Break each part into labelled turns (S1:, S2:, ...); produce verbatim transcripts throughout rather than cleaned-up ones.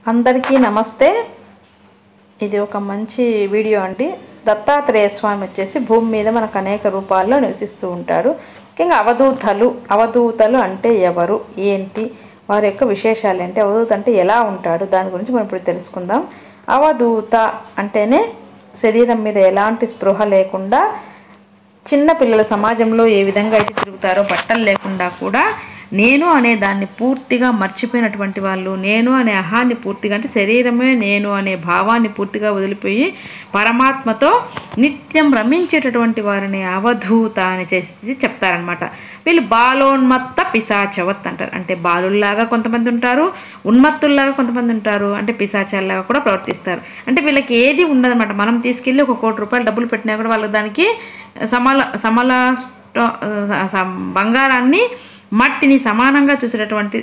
S1: అందరికీ నమస్తే. ఇది ఒక మంచి వీడియో అండి. దత్తాత్రేయ స్వామి వచ్చేసి భూమి మీద మనకు అనేక రూపాల్లో నివసిస్తూ ఉంటారు. ముఖ్యంగా అవధూతలు అవధూతలు అంటే ఎవరు, ఏంటి, వారి యొక్క విశేషాలు ఏంటి, అవధూత అంటే ఎలా ఉంటాడు, దాని గురించి మనం ఇప్పుడు తెలుసుకుందాం. అవధూత అంటేనే శరీరం మీద ఎలాంటి స్పృహ లేకుండా చిన్న పిల్లల సమాజంలో ఏ విధంగా అయితే తిరుగుతారో బట్టలు లేకుండా కూడా నేను అనే దాన్ని పూర్తిగా మర్చిపోయినటువంటి వాళ్ళు, నేను అనే అహాన్ని పూర్తిగా అంటే శరీరమే నేను అనే భావాన్ని పూర్తిగా వదిలిపోయి పరమాత్మతో నిత్యం రమించేటటువంటి వారిని అవధూత అని చేసి చెప్తారనమాట. వీళ్ళు బాలోన్మత్త పిశాచవత్ అంటారు. అంటే బాలుల్లాగా కొంతమంది ఉంటారు, ఉన్మత్తుల్లాగా కొంతమంది ఉంటారు, అంటే పిశాచాల్లాగా కూడా ప్రవర్తిస్తారు. అంటే వీళ్ళకి ఏది ఉండదన్నమాట. మనం తీసుకెళ్ళి ఒక కోటి రూపాయలు డబ్బులు పెట్టినా కూడా వాళ్ళకి దానికి సమల సమల బంగారాన్ని మట్టిని సమానంగా చూసేటటువంటి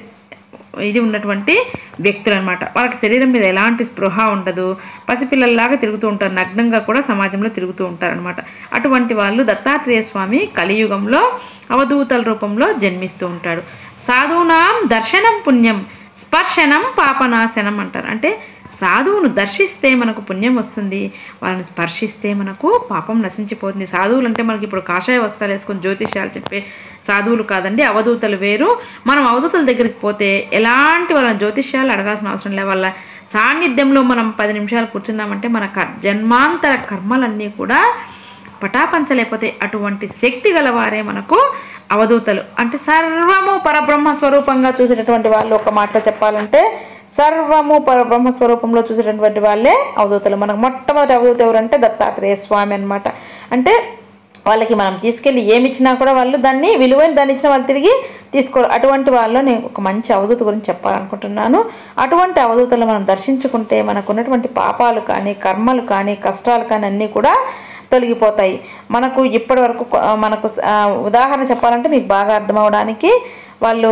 S1: ఇది ఉన్నటువంటి వ్యక్తులు అనమాట. వాళ్ళకి శరీరం మీద ఎలాంటి స్పృహ ఉండదు, పసిపిల్లల్లాగా తిరుగుతూ ఉంటారు, నగ్నంగా కూడా సమాజంలో తిరుగుతూ ఉంటారు అనమాట. అటువంటి వాళ్ళు దత్తాత్రేయ స్వామి కలియుగంలో అవధూతల రూపంలో జన్మిస్తూ ఉంటాడు. సాధూనాం దర్శనం పుణ్యం స్పర్శనం పాపనాశనం అంటారు. అంటే సాధువును దర్శిస్తే మనకు పుణ్యం వస్తుంది, వాళ్ళని స్పర్శిస్తే మనకు పాపం నశించిపోతుంది. సాధువులు అంటే మనకి ఇప్పుడు కాషాయ వస్త్రాలు వేసుకొని జ్యోతిష్యాలు చెప్పే సాధువులు కాదండి, అవధూతలు వేరు. మనం అవధూతల దగ్గరికి పోతే ఎలాంటి వాళ్ళని జ్యోతిష్యాలు అడగాల్సిన అవసరం లే. వాళ్ళ సాన్నిధ్యంలో మనం పది నిమిషాలు కూర్చున్నామంటే మన జన్మాంతర కర్మలన్నీ కూడా పటాపంచలేకపోతే అటువంటి శక్తి గలవారే మనకు అవధూతలు. అంటే సర్వము పరబ్రహ్మ స్వరూపంగా చూసేటటువంటి వాళ్ళు, ఒక మాటలో చెప్పాలంటే సర్వము పరబ్రహ్మ స్వరూపంలో చూసేటటువంటి వాళ్ళే అవధూతలు. మనకు మొట్టమొదటి అవధూత ఎవరంటే దత్తాత్రేయ స్వామి అనమాట. అంటే వాళ్ళకి మనం తీసుకెళ్ళి ఏమి ఇచ్చినా కూడా వాళ్ళు దాన్ని విలువైన దాన్ని ఇచ్చిన వాళ్ళు తిరిగి తీసుకోరు. అటువంటి వాళ్ళు నేను ఒక మంచి అవధూత గురించి చెప్పాలనుకుంటున్నాను. అటువంటి అవధూతలు మనం దర్శించుకుంటే మనకు ఉన్నటువంటి పాపాలు కానీ కర్మలు కానీ కష్టాలు కానీ అన్నీ కూడా తొలగిపోతాయి. మనకు ఇప్పటి వరకు మనకు ఉదాహరణ చెప్పాలంటే మీకు బాగా అర్థమవడానికి, వాళ్ళు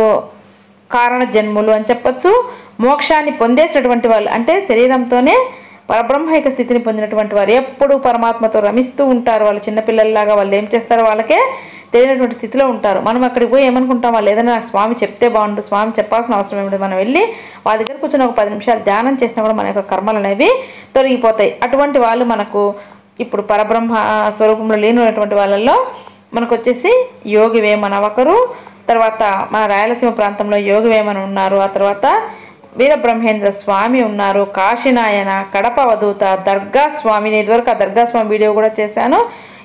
S1: కారణ జన్ములు అని చెప్పచ్చు. మోక్షాన్ని పొందేసినటువంటి వాళ్ళు అంటే శరీరంతోనే పరబ్రహ్మైక స్థితిని పొందినటువంటి వారు, ఎప్పుడు పరమాత్మతో రమిస్తూ ఉంటారు. వాళ్ళు చిన్నపిల్లల్లాగా వాళ్ళు ఏం చేస్తారో వాళ్ళకే తెలియనటువంటి స్థితిలో ఉంటారు. మనం అక్కడికి పోయి ఏమనుకుంటాం, వాళ్ళు ఏదైనా నాకు స్వామి చెప్తే బాగుండు, స్వామి చెప్పాల్సిన అవసరం ఏమిటి, మనం వెళ్ళి వాళ్ళ దగ్గర కూర్చొని ఒక పది నిమిషాలు ధ్యానం చేసినా కూడా మన యొక్క కర్మలు అనేవి తొలగిపోతాయి. అటువంటి వాళ్ళు మనకు ఇప్పుడు పరబ్రహ్మ స్వరూపంలో లేనటువంటి వాళ్ళల్లో మనకు వచ్చేసి యోగి వేమన ఒకరు, తర్వాత మన రాయలసీమ ప్రాంతంలో యోగి వేమన ఉన్నారు, ఆ తర్వాత వీరబ్రహ్మేంద్ర స్వామి ఉన్నారు, కాశీనాయన, కడప అవధూత, దర్గా స్వామి. నేను ఇదివరకు ఆ దర్గా స్వామి వీడియో కూడా చేశాను.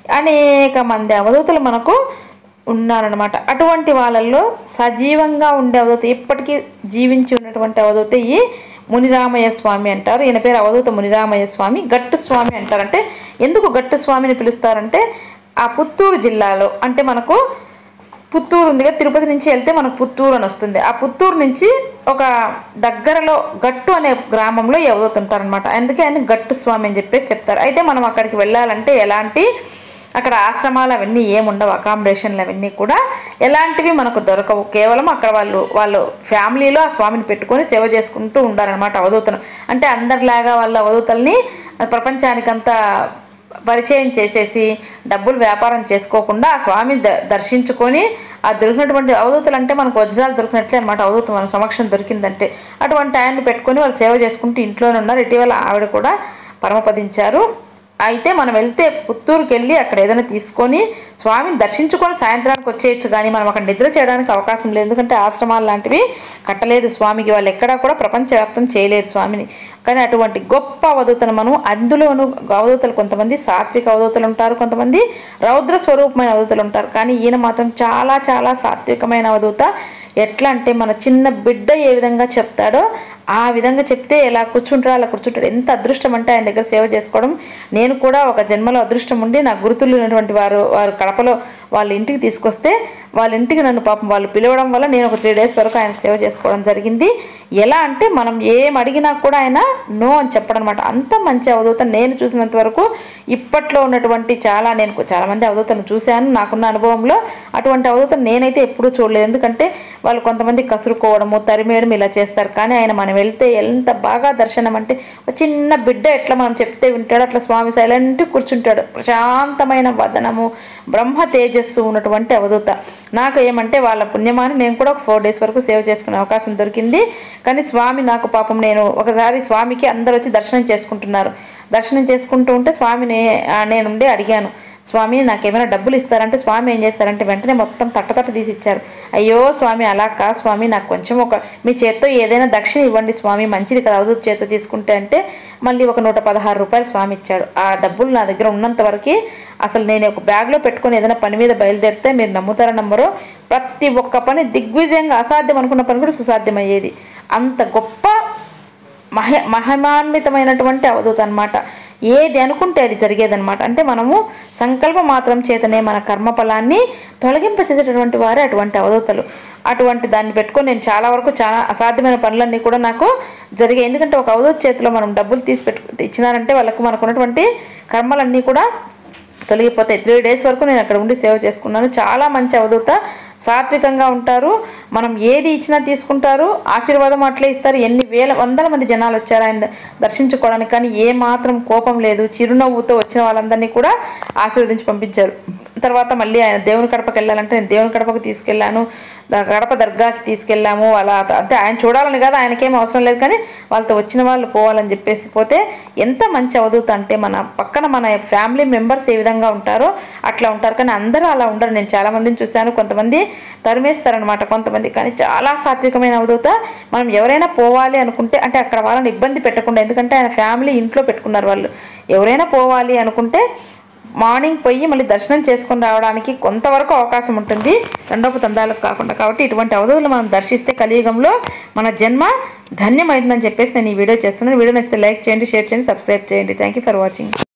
S1: అనేక మంది అవధూతలు మనకు ఉన్నారనమాట. అటువంటి వాళ్ళల్లో సజీవంగా ఉండే అవధూత, ఇప్పటికీ జీవించి ఉన్నటువంటి అవధూత ఈ మునిరామయ్య స్వామి అంటారు. ఈయన పేరు అవధూత మునిరామయ్య స్వామి. గట్టు స్వామి అంటారంటే ఎందుకు గట్టు స్వామిని పిలుస్తారంటే, ఆ పుత్తూరు జిల్లాలో అంటే మనకు పుత్తూరు ఉంది కదా, తిరుపతి నుంచి వెళ్తే మనకు పుత్తూరు అని వస్తుంది. ఆ పుత్తూరు నుంచి ఒక దగ్గరలో గట్టు అనే గ్రామంలో ఎవరుతుంటారనమాట. అందుకే ఆయన గట్టు స్వామి అని చెప్పేసి చెప్తారు. అయితే మనం అక్కడికి వెళ్ళాలంటే ఎలాంటి అక్కడ ఆశ్రమాలు అవన్నీ ఏముండవు, అకామిడేషన్లు అవన్నీ కూడా ఎలాంటివి మనకు దొరకవు. కేవలం అక్కడ వాళ్ళు వాళ్ళు ఫ్యామిలీలో ఆ స్వామిని పెట్టుకొని సేవ చేసుకుంటూ ఉండాలన్నమాట అవధూతను. అంటే అందరిలాగా వాళ్ళ అవధూతల్ని ప్రపంచానికంతా పరిచయం చేసేసి డబ్బులు వ్యాపారం చేసుకోకుండా ఆ స్వామిని ద దర్శించుకొని ఆ దొరికినటువంటి అవధూతలు అంటే మనకు వజ్రాలు దొరికినట్లే అనమాట. అవధూత మన సమక్షం దొరికిందంటే అటువంటి ఆయన్ని పెట్టుకొని వాళ్ళు సేవ చేసుకుంటూ ఇంట్లోనే ఉన్నారు. ఇటీవల ఆవిడ కూడా పరమపదించారు. అయితే మనం వెళ్తే పుత్తూరుకి వెళ్ళి అక్కడ ఏదైనా తీసుకొని స్వామిని దర్శించుకొని సాయంత్రానికి వచ్చేయచ్చు, కానీ మనం అక్కడ నిద్ర చేయడానికి అవకాశం లేదు. ఎందుకంటే ఆశ్రమాలు లాంటివి కట్టలేదు స్వామికి, వాళ్ళు ఎక్కడా కూడా ప్రపంచవ్యాప్తం చేయలేదు స్వామిని. కానీ అటువంటి గొప్ప అవధూతను మనం, అందులోనూ అవధూతలు కొంతమంది సాత్విక అవధూతలు ఉంటారు, కొంతమంది రౌద్ర స్వరూపమైన అవధూతలు ఉంటారు. కానీ ఈయన మాత్రం చాలా చాలా సాత్వికమైన అవధూత. ఎట్లా అంటే మన చిన్న బిడ్డ ఏ విధంగా చెప్తాడో ఆ విధంగా చెప్తే ఎలా కూర్చుంటారో అలా కూర్చుంటాడు. ఎంత అదృష్టం అంటే ఆయన దగ్గర సేవ చేసుకోవడం. నేను కూడా ఒక జన్మలో అదృష్టం ఉండి నా గురుతులు ఉన్నటువంటి వారు వారు కడపలో వాళ్ళ ఇంటికి తీసుకొస్తే వాళ్ళ ఇంటికి నన్ను పాపం వాళ్ళు పిలవడం వల్ల నేను ఒక త్రీ డేస్ వరకు ఆయన సేవ చేసుకోవడం జరిగింది. ఎలా అంటే మనం ఏం అడిగినా కూడా ఆయన నో అని చెప్పడం అనమాట. అంత మంచి అవధూత నేను చూసినంత వరకు. ఇప్పట్లో ఉన్నటువంటి చాలా నేను చాలామంది అవధూతలను చూశాను నాకున్న అనుభవంలో. అటువంటి అవధూతను నేనైతే ఎప్పుడూ చూడలేదు. ఎందుకంటే వాళ్ళు కొంతమంది కసురుకోవడము, తరిమేయడం ఇలా చేస్తారు. కానీ ఆయన మన మనం వెళ్తే ఎంత బాగా దర్శనం అంటే, ఒక చిన్న బిడ్డ ఎట్లా మనం చెప్తే వింటాడు అట్లా స్వామి సైలెంట్ కూర్చుంటాడు. ప్రశాంతమైన వదనము, బ్రహ్మ తేజస్సు ఉన్నటువంటి అవధూత. నాకు ఏమంటే వాళ్ళ పుణ్యమాని నేను కూడా ఒక ఫోర్ డేస్ వరకు సేవ్ చేసుకునే అవకాశం దొరికింది. కానీ స్వామి నాకు పాపం, నేను ఒకసారి స్వామికి అందరు వచ్చి దర్శనం చేసుకుంటున్నారు. దర్శనం చేసుకుంటూ ఉంటే స్వామిని నేనుండి అడిగాను, స్వామి నాకేమైనా డబ్బులు ఇస్తారంటే స్వామి ఏం చేస్తారంటే వెంటనే మొత్తం తట్టతట్ట తీసి ఇచ్చారు. అయ్యో స్వామి అలా కా స్వామి, నాకు కొంచెం ఒక మీ చేత్తో ఏదైనా దక్షిణ ఇవ్వండి స్వామి, మంచిది కదా అవధూత చేత్తో తీసుకుంటే అంటే మళ్ళీ ఒక నూట పదహారు రూపాయలు స్వామి ఇచ్చాడు. ఆ డబ్బులు నా దగ్గర ఉన్నంత వరకు అసలు నేను ఒక బ్యాగ్లో పెట్టుకొని ఏదైనా పని మీద బయలుదేరితే మీరు నమ్ముతారో నమ్మరో, ప్రతి ఒక్క పని దిగ్విజయంగా, అసాధ్యం అనుకున్న పని కూడా సుసాధ్యమయ్యేది. అంత గొప్ప మహ మహిమాన్వితమైనటువంటి అవధూత అనమాట. ఏది అనుకుంటే అది జరిగేదనమాట. అంటే మనము సంకల్ప మాత్రం చేతనే మన కర్మఫలాన్ని తొలగింపచేసేటటువంటి వారే అటువంటి అవధూతలు. అటువంటి దాన్ని పెట్టుకొని నేను చాలా వరకు చాలా అసాధ్యమైన పనులన్నీ కూడా నాకు జరిగాయి. ఎందుకంటే ఒక అవధూత చేతిలో మనం డబ్బులు తీసి పెట్టు ఇచ్చినారంటే వాళ్ళకు మనకు ఉన్నటువంటి కర్మలన్నీ కూడా తొలగిపోతాయి. త్రీ డేస్ వరకు నేను అక్కడ ఉండి సేవ చేసుకున్నాను. చాలా మంచి అవధూత, సాత్వికంగా ఉంటారు. మనం ఏది ఇచ్చినా తీసుకుంటారు, ఆశీర్వాదం అట్లే ఇస్తారు. ఎన్ని వేల వందల మంది జనాలు వచ్చారు ఆయన దర్శించుకోవడానికి, కానీ ఏ మాత్రం కోపం లేదు. చిరునవ్వుతో వచ్చిన వాళ్ళందరినీ కూడా ఆశీర్వదించి పంపించారు. తర్వాత మళ్ళీ ఆయన దేవుని కడపకి వెళ్ళాలంటే నేను దేవుని కడపకు తీసుకెళ్ళాను, గడప దర్గాకి తీసుకెళ్ళాము. అలా అంటే ఆయన చూడాలని కదా, ఆయనకేం అవసరం లేదు, కానీ వాళ్ళతో వచ్చిన వాళ్ళు పోవాలని చెప్పేసి పోతే ఎంత మంచి అవధూత అంటే మన పక్కన మన ఫ్యామిలీ మెంబర్స్ ఏ విధంగా ఉంటారో అట్లా ఉంటారు. కానీ అందరూ అలా ఉండరు. నేను చాలా మందిని చూశాను, కొంతమంది తరిమేస్తారనమాట కొంతమంది, కానీ చాలా సాత్వికమైన అవధూత. మనం ఎవరైనా పోవాలి అనుకుంటే అంటే అక్కడ వాళ్ళని ఇబ్బంది పెట్టకుండా, ఎందుకంటే ఆయన ఫ్యామిలీ ఇంట్లో పెట్టుకున్నారు వాళ్ళు, ఎవరైనా పోవాలి అనుకుంటే మార్నింగ్ పోయి మళ్ళీ దర్శనం చేసుకొని రావడానికి కొంతవరకు అవకాశం ఉంటుంది, రెండవ తందాలకు కాకుండా. కాబట్టి ఇటువంటి అవధూతలు మనం దర్శిస్తే కలియుగంలో మన జన్మ ధన్యమైందని చెప్పేసి నేను ఈ వీడియో చేస్తున్నాను. వీడియో నచ్చితే లైక్ చేయండి, షేర్ చేయండి, సబ్స్క్రైబ్ చేయండి. Thank you for watching.